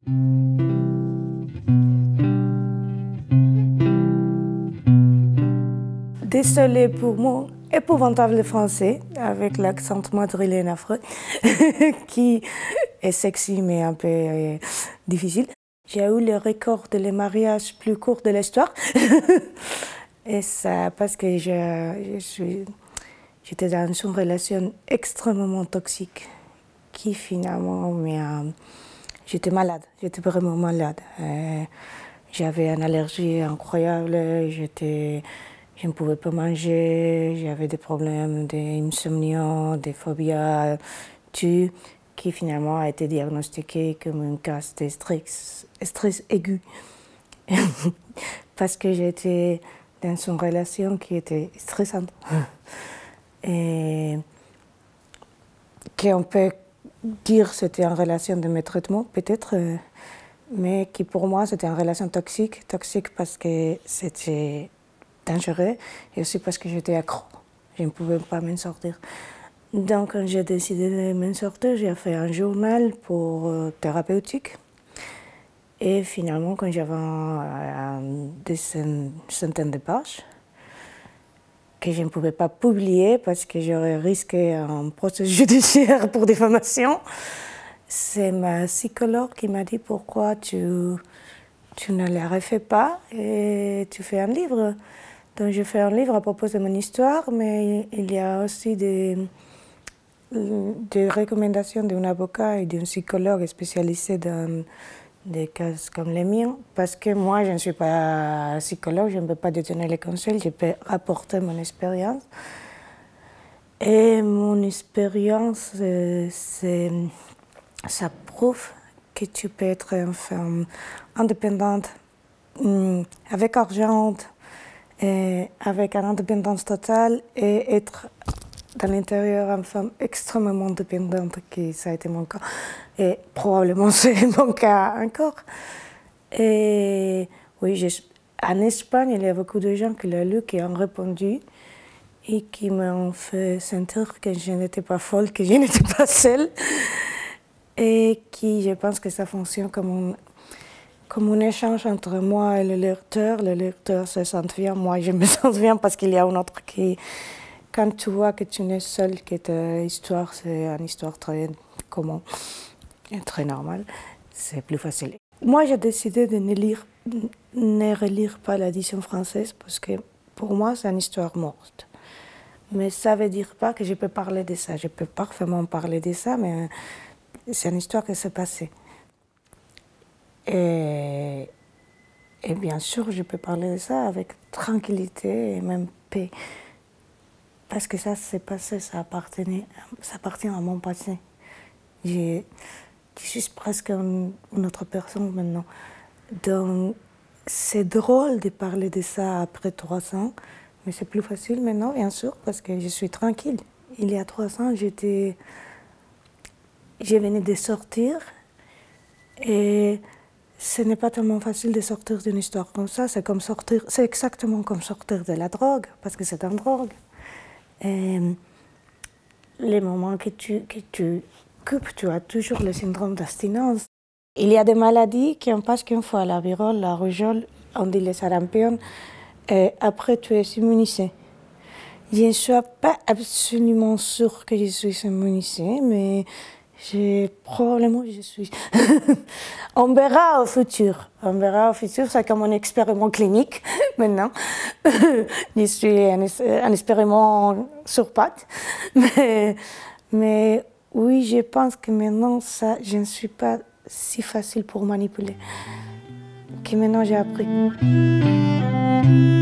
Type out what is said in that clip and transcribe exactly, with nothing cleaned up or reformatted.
Désolée pour mon épouvantable français, avec l'accent madrilène affreux, qui est sexy mais un peu euh, difficile. J'ai eu le record de les mariages plus courts de l'histoire. Et ça, parce que je, je suis, j'étais dans une relation extrêmement toxique, qui finalement, mais, euh, j'étais malade, j'étais vraiment malade. Euh, j'avais une allergie incroyable, j'étais... Je ne pouvais pas manger, j'avais des problèmes d'insomnie, des phobies, tout, qui finalement a été diagnostiqué comme un cas de stress, stress aigu. Parce que j'étais dans une relation qui était stressante. Et qu'on peut dire que c'était une relation de mes traitements, peut-être, mais qui pour moi c'était une relation toxique. Toxique parce que c'était dangereux et aussi parce que j'étais accro. Je ne pouvais pas m'en sortir. Donc quand j'ai décidé de m'en sortir, j'ai fait un journal pour euh, thérapeutique. Et finalement, quand j'avais euh, des centaines de pages, que je ne pouvais pas publier parce que j'aurais risqué un procès judiciaire pour diffamation, c'est ma psychologue qui m'a dit pourquoi tu, tu ne le refais pas et tu fais un livre. Donc, je fais un livre à propos de mon histoire, mais il y a aussi des, des recommandations d'un avocat et d'un psychologue spécialisé dans des cas comme les miens. Parce que moi, je ne suis pas psychologue, je ne peux pas donner les conseils, je peux rapporter mon expérience. Et mon expérience, c'est, ça prouve que tu peux être une femme indépendante, avec argent, et avec une indépendance totale et être dans l'intérieur une femme extrêmement dépendante, qui ça a été mon cas, et probablement c'est mon cas encore. Et oui, je, en Espagne, il y a beaucoup de gens qui l'ont lu, qui ont répondu et qui m'ont fait sentir que je n'étais pas folle, que je n'étais pas seule, et qui, je pense que ça fonctionne comme un Comme un échange entre moi et le lecteur. Le lecteur se sent bien, moi je me sens bien parce qu'il y a un autre qui, quand tu vois que tu n'es seul, que ta histoire c'est une histoire très commune et très normale, c'est plus facile. Moi j'ai décidé de ne, lire, ne relire pas l'édition française parce que pour moi c'est une histoire morte. Mais ça ne veut dire pas que je peux parler de ça. Je peux parfaitement parler de ça, mais c'est une histoire qui s'est passée. Et, et bien sûr, je peux parler de ça avec tranquillité et même paix. Parce que ça s'est passé, ça, appartenait, ça appartient à mon passé. Je, je suis presque une, une autre personne maintenant. Donc, c'est drôle de parler de ça après trois ans, mais c'est plus facile maintenant, bien sûr, parce que je suis tranquille. Il y a trois ans, j'étais... Je venais de sortir et ce n'est pas tellement facile de sortir d'une histoire comme ça. C'est comme sortir, c'est exactement comme sortir de la drogue, parce que c'est une drogue. Et les moments que tu, que tu coupes, tu as toujours le syndrome d'abstinence. Il y a des maladies qui en passent qu'une fois, la virole, la rougeole, on dit les sarampions, et après tu es immunisé. Je ne suis pas absolument sûre que je suis immunisée, mais je, probablement je suis. On verra au futur. On verra au futur, c'est comme un expériment clinique maintenant. Je suis un, un expériment sur pattes. Mais, mais oui, je pense que maintenant, ça, je ne suis pas si facile pour manipuler. Que maintenant j'ai appris.